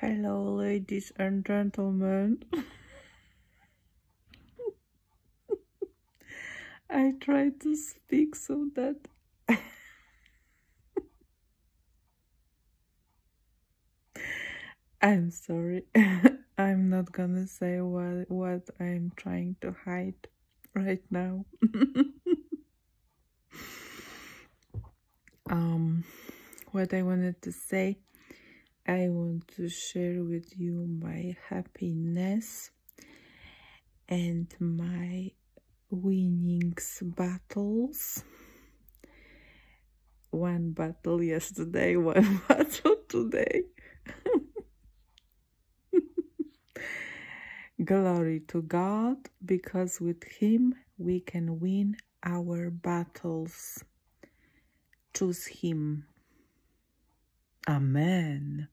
Hello, ladies and gentlemen. I try to speak so that I'm sorry. I'm not gonna say what I'm trying to hide right now. What I wanted to say, I want to share with you my happiness and my winnings battles. One battle yesterday, one battle today. Glory to God, because with Him we can win our battles. Choose Him. Amen.